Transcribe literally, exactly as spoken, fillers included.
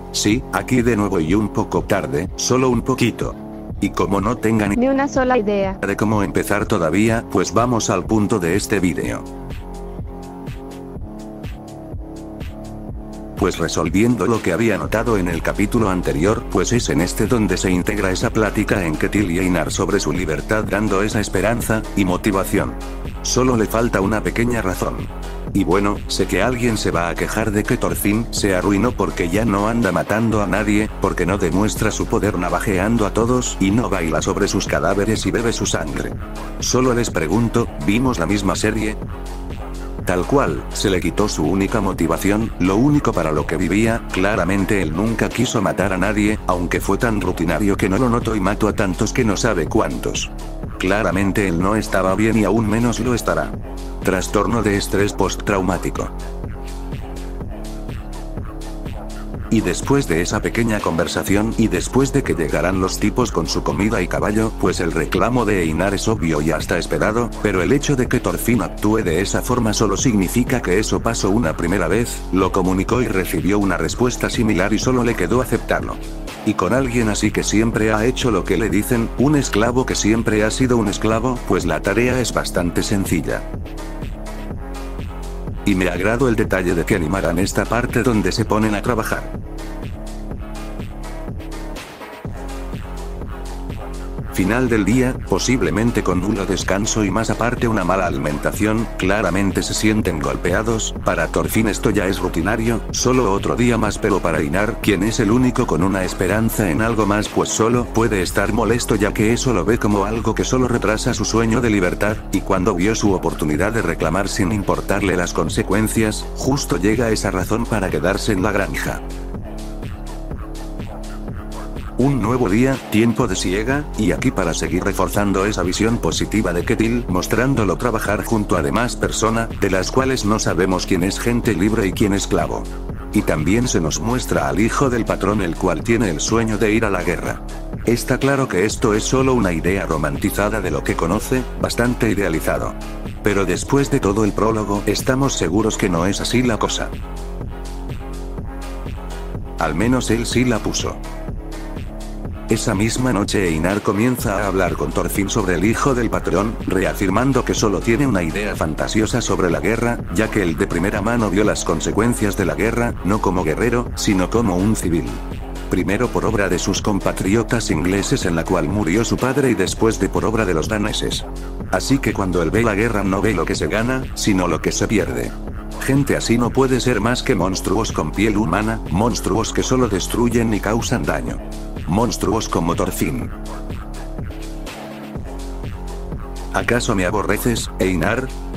Sí, aquí de nuevo y un poco tarde, solo un poquito. Y como no tengan ni una sola idea de cómo empezar todavía, pues vamos al punto de este vídeo. Pues resolviendo lo que había notado en el capítulo anterior, pues es en este donde se integra esa plática en que Till y Einar sobre su libertad dando esa esperanza y motivación. Solo le falta una pequeña razón. Y bueno, sé que alguien se va a quejar de que Thorfinn se arruinó porque ya no anda matando a nadie, porque no demuestra su poder navajeando a todos y no baila sobre sus cadáveres y bebe su sangre. Solo les pregunto, ¿vimos la misma serie? Tal cual, se le quitó su única motivación, lo único para lo que vivía. Claramente él nunca quiso matar a nadie, aunque fue tan rutinario que no lo notó y mató a tantos que no sabe cuántos. Claramente él no estaba bien y aún menos lo estará. Trastorno de estrés postraumático. Y después de esa pequeña conversación y después de que llegaran los tipos con su comida y caballo, pues el reclamo de Einar es obvio y hasta esperado, pero el hecho de que Thorfinn actúe de esa forma solo significa que eso pasó una primera vez, lo comunicó y recibió una respuesta similar y solo le quedó aceptarlo. Y con alguien así que siempre ha hecho lo que le dicen, un esclavo que siempre ha sido un esclavo, pues la tarea es bastante sencilla. Y me agradó el detalle de que animaran esta parte donde se ponen a trabajar. Final del día, posiblemente con nulo descanso y más aparte una mala alimentación, claramente se sienten golpeados. Para Thorfinn esto ya es rutinario, solo otro día más, pero para Einar, quien es el único con una esperanza en algo más, pues solo puede estar molesto ya que eso lo ve como algo que solo retrasa su sueño de libertad, y cuando vio su oportunidad de reclamar sin importarle las consecuencias, justo llega esa razón para quedarse en la granja. Un nuevo día, tiempo de siega, y aquí para seguir reforzando esa visión positiva de Till, mostrándolo trabajar junto a demás personas, de las cuales no sabemos quién es gente libre y quién esclavo. Y también se nos muestra al hijo del patrón, el cual tiene el sueño de ir a la guerra. Está claro que esto es solo una idea romantizada de lo que conoce, bastante idealizado. Pero después de todo el prólogo, estamos seguros que no es así la cosa. Al menos él sí la puso. Esa misma noche Einar comienza a hablar con Thorfinn sobre el hijo del patrón, reafirmando que solo tiene una idea fantasiosa sobre la guerra, ya que él de primera mano vio las consecuencias de la guerra, no como guerrero, sino como un civil. Primero por obra de sus compatriotas ingleses en la cual murió su padre y después de por obra de los daneses. Así que cuando él ve la guerra no ve lo que se gana, sino lo que se pierde. Gente así no puede ser más que monstruos con piel humana, monstruos que solo destruyen y causan daño. Monstruos como Thorfinn. ¿Acaso me aborreces, Einar?